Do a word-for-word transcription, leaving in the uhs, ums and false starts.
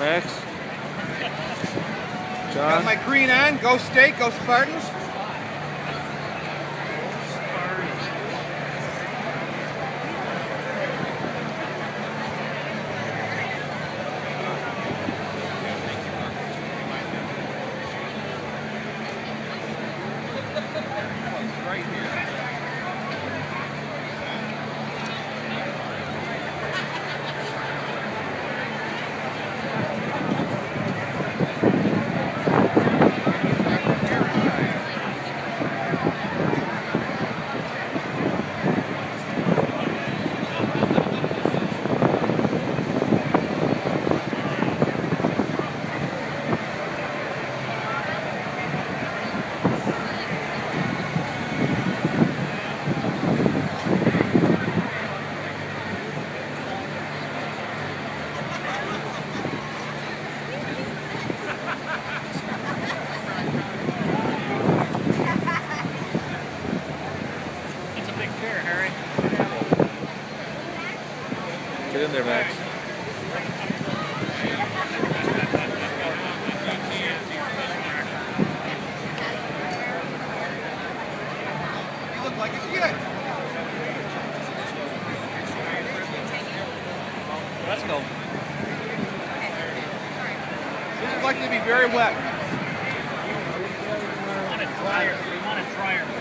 Max. John. Got my green on. Go State. Go Spartans. Right here. Get in there, Max. You look like a kid. Let's go. This is likely to be very wet. We want it drier. We want it drier.